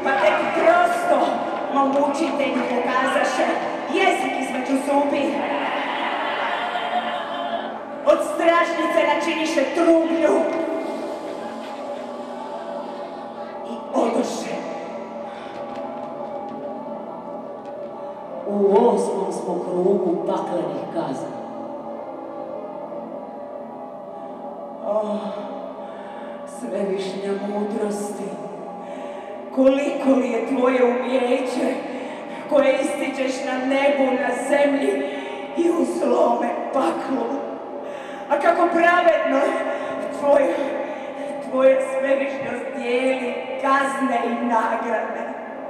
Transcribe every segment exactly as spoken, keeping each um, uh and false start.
Pa tek prosto mom učitelju pokazaše jezik između zubi. Od stražnice načiniše trublju i odoše. U osmom smo krugu paklenih kazna. O, svevišnja mudrosti, koliko li je tvoje umijeće koje ističeš na nebu, na zemlji i u zlome paklu. A kako pravedno tvoje, tvoje svevišnjost dijeli kazne i nagrade.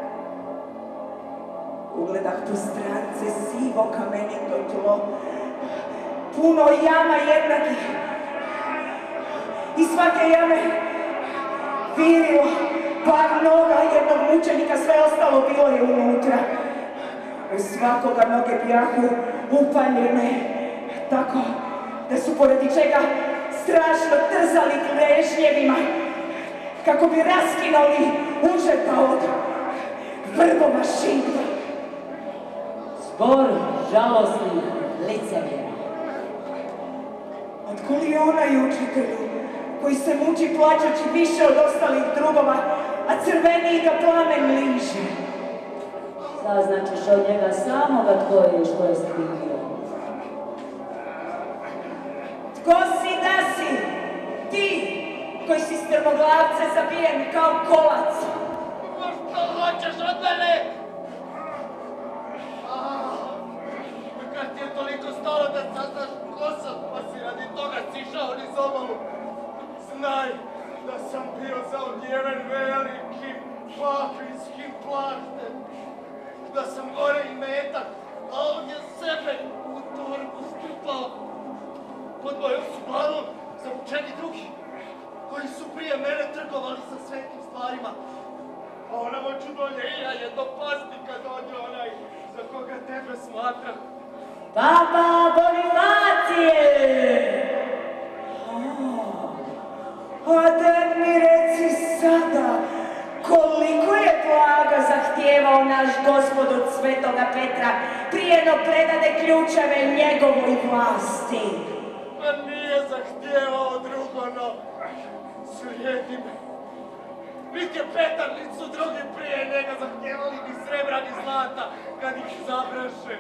Ugledah po strance sivo kamenito tlo, puno jama jednakih. I svake jame virilo par noga jednog mučenika, sve ostalo bilo je unutra. U svakoga noge bjahu upaljene, tako da su poredi čega strašno trzali gležnjevima, kako bi raskinuli užeta od vrbova šingla. Zbor žalosnih licemjera. Otko li onaj učitelju koji se muči plaćajući više od ostalih drugova, a crveniji ga plamen liže? Saznaćeš od njega samoga tko je i što je skrivio. Tko si da si? Ti koji si strmoglavce zabijen kao kolac. Što hoćeš od mene? Kad ti je toliko stalo da saznaš ko sam, pa si radi toga sišao niz obalu. Znaj da sam bio zaodjeven velikim paklinskim plaštem. Da sam gore i metak, a ovdje sebe u torbu strpao. Pod mojom su glavom zavučeni drugi, koji su prije mene trgovali sa svetim stvarima. A onamo ću dolje i ja jedno pasti kad dođe onaj za koga tebe smatram. Papa Bonifacije! A daj mi reci sada, koliko je blaga zahtijevao naš gospod od svetoga Petra prije no predade ključeve njegovoj vlasti? Pa nije zahtijevao drugo, no slijedi me. Niti je Petar, niti su drugi prije njega zahtijevali ni srebra ni zlata kad ih zabraše.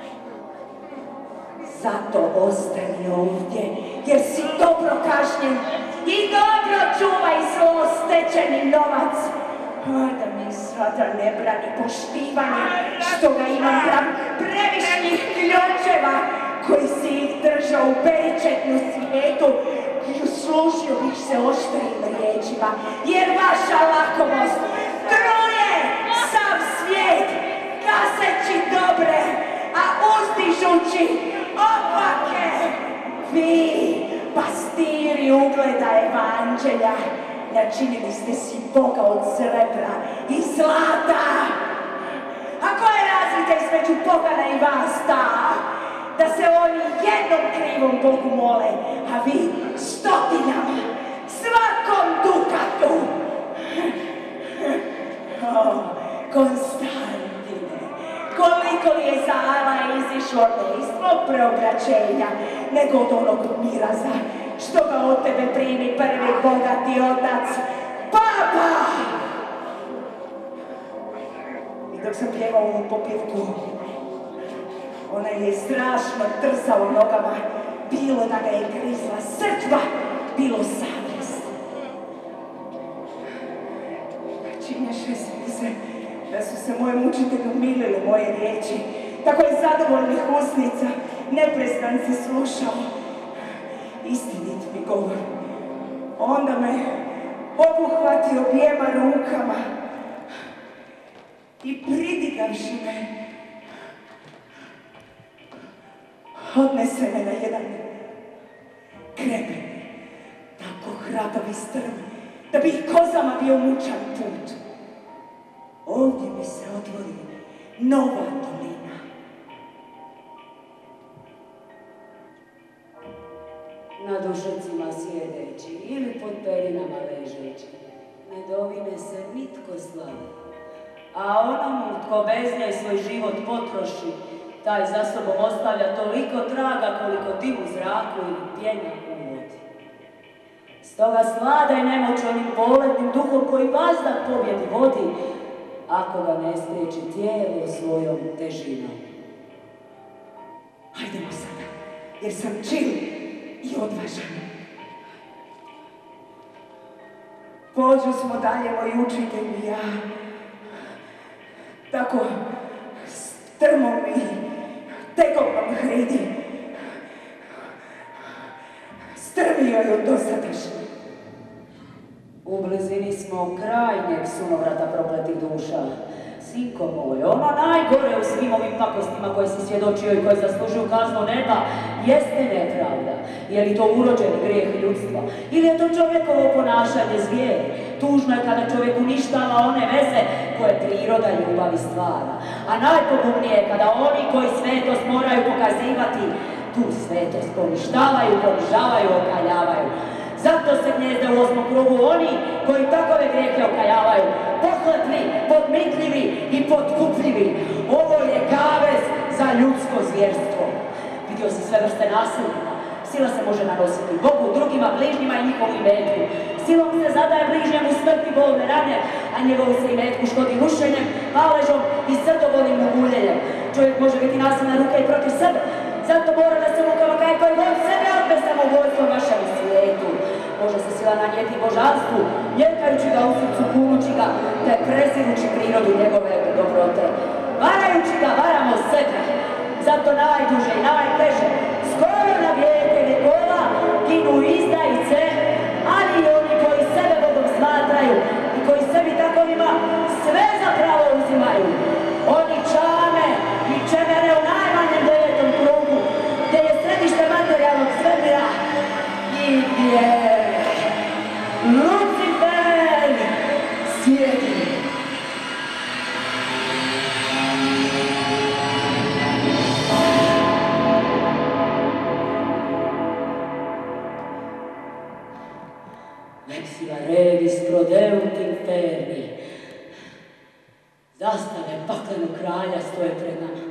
Zato ostani ovdje, jer si dobro kažnjen i dobro čuvaj zlo stečeni novac. A da mi sada ne brani poštivanje, što ga imam prav previšnih ključeva, koji si ih držao u beričetnu svijetu i uslužio bih se oštrim riječima, jer vaša lakomost truje sav svijet, gaseći dobre, a uzdižući opake. Vi, pastiri ugleda evanđelja, načinili ste si Boga od srebra i zlata. A koja je razlika između pogana i vas ta? Da se oni jednom krivom Bogu mole, a vi stotinama, svakom dukatu. O, Konstantine, koliko li je zala izišlo ne iz tvog preobraćenja, nego od onog miraza, što ga od tebe primi prvi bogati otac, Papa! I dok sam pjevao ovu popjevku, ona je strašno trzao nogama, bilo da ga je grizla srđba, bilo savjest. Činješe mi se da su se mojem učitelju milile moje riječi, tako je zadovoljnih usnica, neprestan se slušao. Istinit mi govor. Onda me obuhvatio objema rukama i pridigavši me, odnese me na jedan kremen, tako hrabav i strm, da bi ih kozama bio mučan put. Ovdje mi se otvori nova dolina. Na dušecima sjedeći ili pod pelinama ležeći, ne dovine se nitko slavi. A onomu tko bez nje svoj život potroši, taj za sobom ostavlja toliko traga koliko dim u zraku ili pjena u vodi. Stoga svladaj nemoć onim poletnim duhom koji vazda pobjedi vodi, ako ga ne spriječi tijelo svojom težinom. Hajdemo sada, jer sam čil i odvažan. Pođu smo dalje, moj učitelj i ja. Tako strmom i tegobnom hridi. Strmio je od dosadašnje. U blizini smo krajnjeg sunovrata prokletih duša. Sinko moj, ono najgore u svim ovim pakostima koje si svjedočio i koje zaslužuju kaznu neba, jeste nepravda. Je li to urođeni grijeh ljudstva? Ili je to čovjekovo ponašanje zvijeri? Tužno je kada čovjek uništava one veze koje priroda ljubavi stvara. A najpogubnije je kada oni koji svetost moraju pokazivati, tu svetost poništavaju, ponižavaju, okaljavaju. Zato se gnjezde u osmom krugu oni koji takove grijehe okaljavaju, pohlepni, podmitljivi i potkupljivi. Ovo je kavez za ljudsko zvjerstvo. Vidio si sve vrste nasilnika. Sila se može nanositi Bogu, drugima, bližnjima i njihovu imetku. Silom se zadaje bližnjemu smrti bolne rane, a njegovu se imetku škodi rušenjem, paležom i srdovoljnim uguljenjem. Čovjek može biti nasilna ruka i protiv sebe. Zato mora da se lukava kaj koji god sebe otme samoubojstvom vašemu svijetu. Može se sila nanijeti božanstvu, ljekajući ga u srcu, kunući ga, te prezirući prirodu njegove dobrote. Varajući ga, varamo sebe. Zato najduže i najteže, skoro na vijeke vjekova, ginu izdajice, ali i oni koji sebe Bogom smatraju i koji sebi takovima sve zapravo uzimaju. Oni čame i čemere u najmanjem devetom krugu, gdje je središte materijalnog svemira i gdje Lucifer sjedi. Lexiva revis prodeunt inferni. Zastave paklenog kralja stoje pred nama.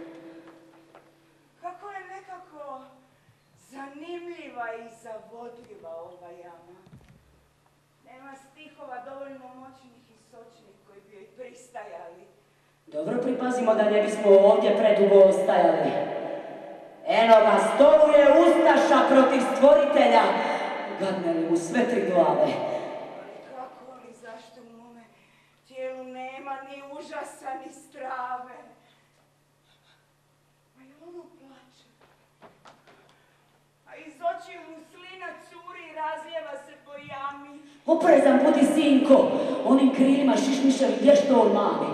Kako je nekako zanimljiva i zavodljiva ova jama. Nema stihova dovoljno moćnih i sočnih koji bi joj pristajali. Dobro pripazimo da ne bismo ovdje predugo ostajali. Eno ga, stoluje Ustaša protiv stvoritelja. Gadne li mu sve tri glave. Kako li, zašto u mome tijelu nema ni užasa, ni strave? A i ono plače. A iz očiju mu slina curi i razlijeva se po jami. Oprezan budi, sinko, onim krilima šišmiševi vješto on mami.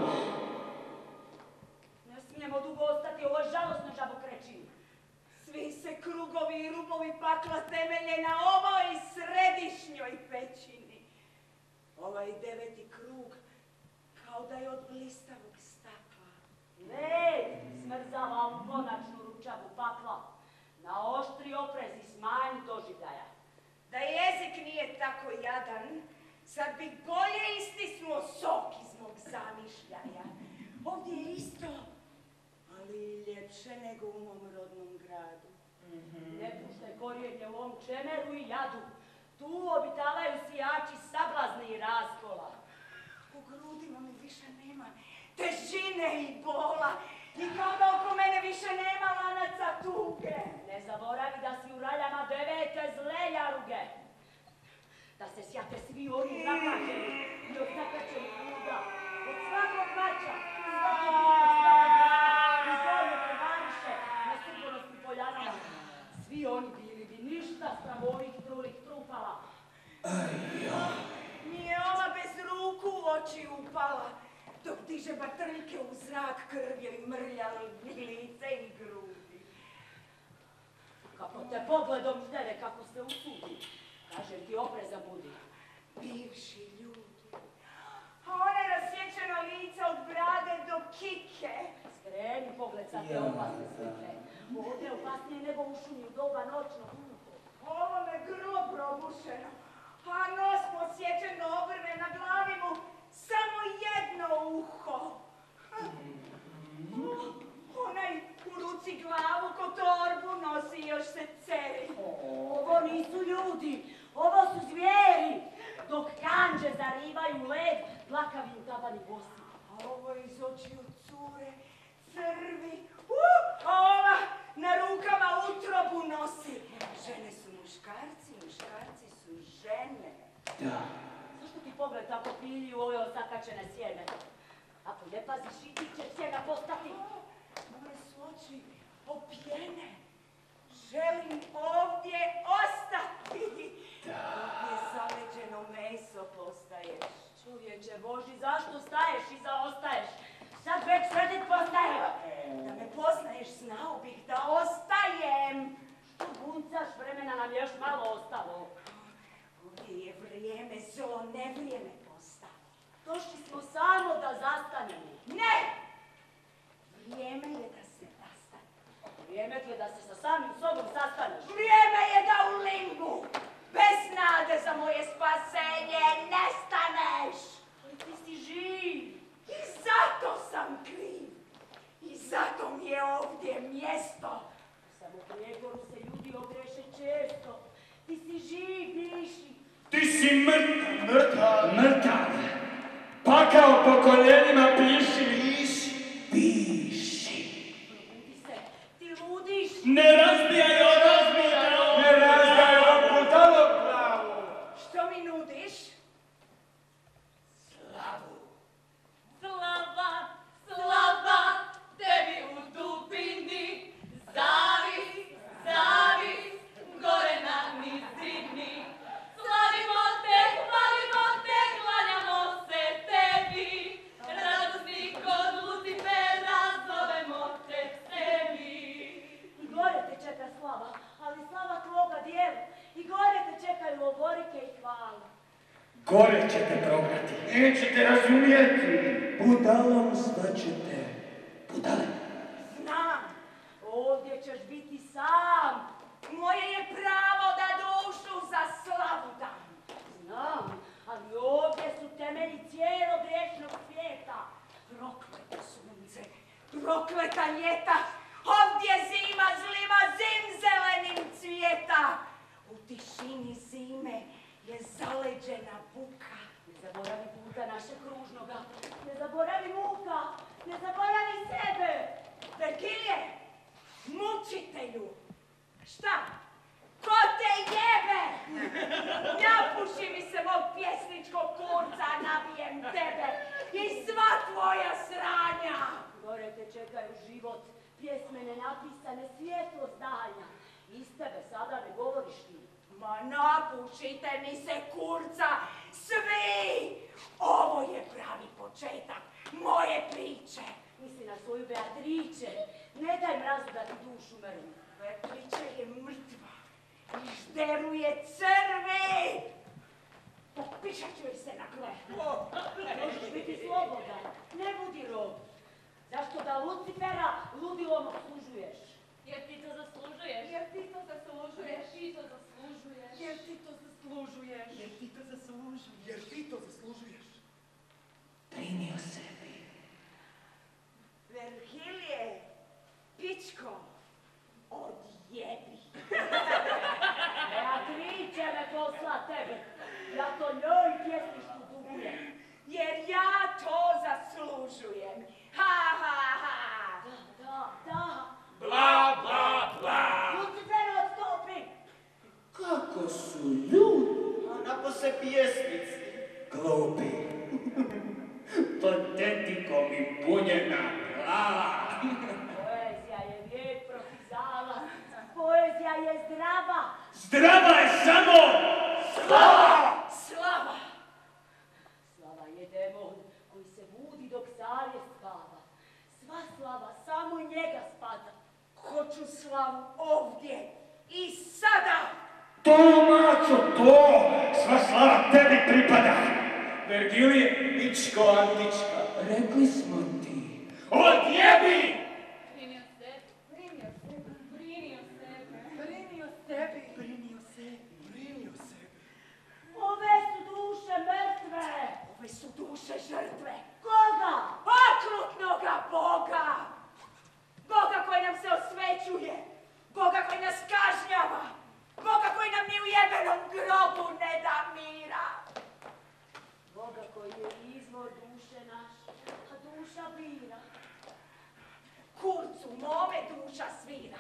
Ne smijemo dugo ostati, ovo je žalosno, žabokrećin. Svi se krugovi i rubovi pakla temelje na ovoj središnjoj pećini. Ovaj deveti krug kao da je od blistavog stakla. Led smrzava u konačnu ručavu pakla. Na oštri oprez i smanj doživljaja. Da jezik nije tako jadan, sad bi bolje istisnuo sok iz mog zamišljaja. Ovdje je isto, ali ljepše nego u mom rodnom gradu. Mm-hmm. Ne puštaj korijenje u ovom čemeru i jadu. Tu obitavaju sijači sablazni i raskola. U grudima mi više nema težine i bola. I kao da oko mene više nema lanaca tuge. Ne zaboravi da si u raljama devete zle jaruge. Da se sjate svi oni nakačeni i od nakačenih luda. Od svakog mača, svaki dio, svaki grad, i zorne prevariše na sigurnosnim poljanama. Svi oni bili bi ništa spram ovih trulih trupala. Nije ova bez ruku u oči upala, dok diže batrljke u zrak, krv joj mrljali lice i grudi. Kako te pogledom ždere, kako se usudi. Kažem ti, opreza budi. Bivši ljudi. A one rasječeno lice od brade do kike. Skreni pogled sa te opasne slike. Ovdje je opasnije nego u šumi u doba noćno. Ovo me grlo probušeno, a nos posječeno obrve, na glavi mu samo jedno uho. vani bosi. A ovo iz očiju cure, crvi, uh, a ova na rukama utrobu nosi. Žene su muškarci, muškarci su žene. Da. Zašto ti pogled tako pilji u ove osakačene sjene? Ako ne paziš i ti ćeš sjena postati. Moje su oči opijene. Želim ovdje ostati. Da. Ovdje zaleđeno meso postaješ. Čovječe Boži, zašto staješ i zaostaješ? Sad već sredit postaješ. Da me poznaješ, znao bih da ostajem. Što guncaš, vremena nam još malo ostalo. Ovdje je vrijeme zlo, ne vrijeme postati. Došli smo samo da zastanemo. Ne! Vrijeme je da se nastane. Vrijeme je da se sa samim sobom sastaneš. Vrijeme je da u limbu, bez nade za moje spasenje, nestaneš. Ali ti si živ. I zato sam kriv. I zato mi je ovdje mjesto. Samo u prijegoru se ljudi ogreše često. Ti si živ, diši. Ti si mrtav, mrtav, mrtav. Pakao po koljenima piši, piši, piši. Probudi se, ti ludiš. Ne razbijaj o razbijaj, ne razbijaj o putalo pravu. Što mi nudiš? Slavu. Slava, slava, tebi u dubini, zavis, zavis, gore na nizini. Slavimo te, hvalimo te, klanjamo se tebi, radosni kod Lucifera, zovemo te sebi. I gore te čeka slava, ali slava tvoga dijela. I gore te čekaju oborike i hvala. Gore ćete probrati, nećete razumijeti. Budalom staćete, budale. Znam. Ovdje ćeš biti sam. Moje je pravo da dušu za slavu dam. Znam, ali ovdje su temelji cijelog riječnog svijeta. Prokleto sunce, prokleta ljeta, ovdje zima zliva zim zelenim cvijeta. U tišini zime je zaleđena buka. Ne zaboravi puta našeg kružnoga, ne zaboravi muka, ne zaboravi sebe. Vergilije, mučitelju, šta? Ko te jebe? Napuši mi se mog pjesničkog kurca, nabijem tebe i sva tvoja sranja. Gore te čekaju život, pjesme nenapisane, svjetlost daljnja. Iz tebe sada ne govoriš ti. Ma napušite mi se kurca, svi! Ovo je pravi početak moje priče. Misli na svoju Beatriče, ne daj mrazu da ti dušu mrvi. Beatrice je mrtva i žderuje crvi. Popišat ću joj se na gleb. Možeš biti slobodan, ne budi rob. Zašto da Lucifera ludilom obslužuješ? Jer ti to zaslužuješ. Jer ti to zaslužuješ. Jer ti to zaslužuješ. Jer ti to zaslužuješ. Jer ti to zaslužuješ. Jer ti to zaslužuješ. Brini o sebi. Vergilije, pičko, odjebi. Beatriče me posla tebe, ja to njoj pjesništvu dugujem. Jer ja to zaslužujem. Ha, ha, ha. Da, da, da. Bla, bla, bla. Lucifer, odstupi! Kako su ljudi? A napose pjesnici. Glupi. Patetikom i punjena glava. Poezija je vijek profizala, poezija je zdrava. Zdrava je samo slava. Slava. Slava je demon koji se budi dok carje spava. Sva slava samo njega spada. Hoću slavu ovdje i sada. To, mačo, to! Sva slava tebi pripada! Vergilije, pičko antička, rekli smo ti. Odjebi! Brini o sebi. Brini o sebi. Brini o sebi. Brini o sebi. Brini o sebi, brini o sebi. Ove su duše mrtve. Ove su duše žrtve. Koga? Okrutnoga Boga. Boga koji nam se osvećuje. Boga koji nas kažnjava. Boga koji nam ni u jebenom grobu ne da mira. Boga koji je izvor duše naše. duša bira. Kurcu, mome duša svira.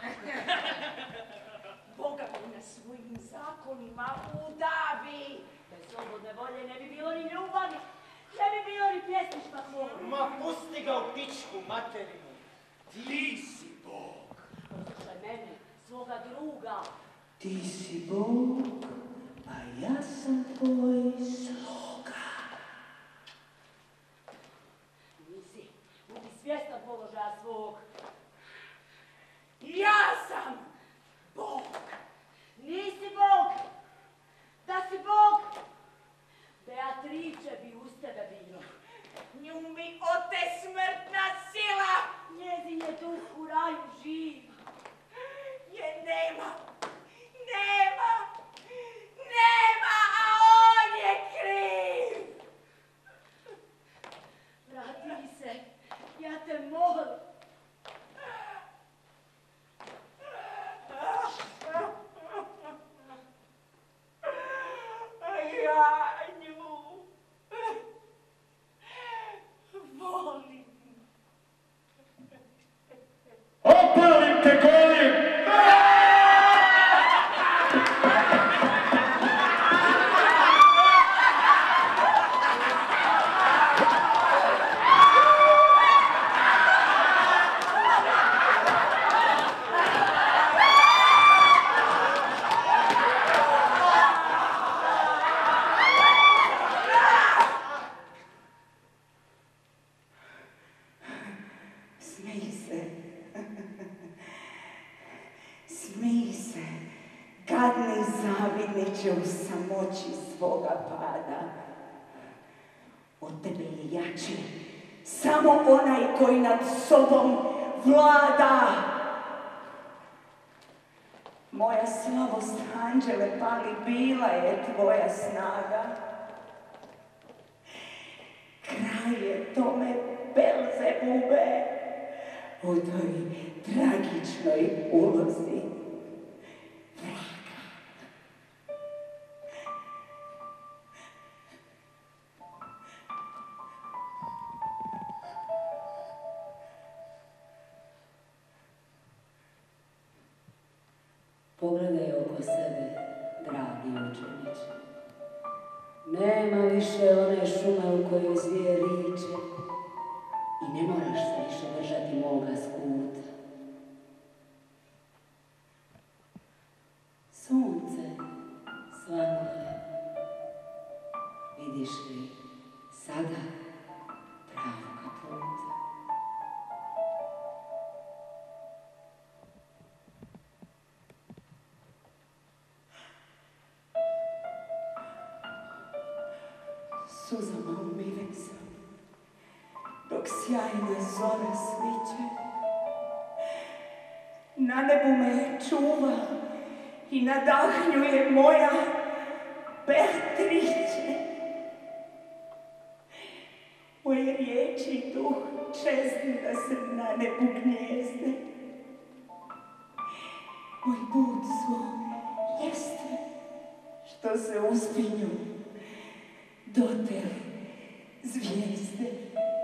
Boga mi na svojim zakonima udavi. Bez slobodne volje ne bi bilo ni ljubavi, ne bi bilo ni pjesništva tvora. Ma pusti ga u pičku materinu. Ti si Bog. Poslušaj mene, svoga druga. Ti si Bog, a ja sam tvoj sluga. Nisi, budi svjestan položaja svog. Ja sam Bog. Nisi Bog. Da si Bog, Beatrice bi uz tebe bilo. Nju mi ote smrtna sila. Njezin je duh u raju živ. Je nema, nema, nema, a on je kriv. Vrati se, ja te molim. Ja nju volim. Opalim te golim! Smij se. Smij se. Gadni zavidniče u samoći svoga pada. Od tebe je jači samo onaj koji nad sobom vlada. Moja slabost, anđele pali, bila je tvoja snaga. Kraj je tome, Belzebube, u toj tragičnoj ulozi vraga. Pogledaj oko sebe, dragi učeniče. Nema više one šume u kojoj zvije riče i ne moraš se više držati moga skuta. Sunce svanuje, vidiš li sada pravoga puta. Suzama umiren sam, dok sjajna zora sviće. Na nebu me čuva i nadahnjuje moja Beatrice. Moje riječi i duh čeznu da se na nebu gnjezde. Moj put svoj jeste što se uspinju do te zvijezde.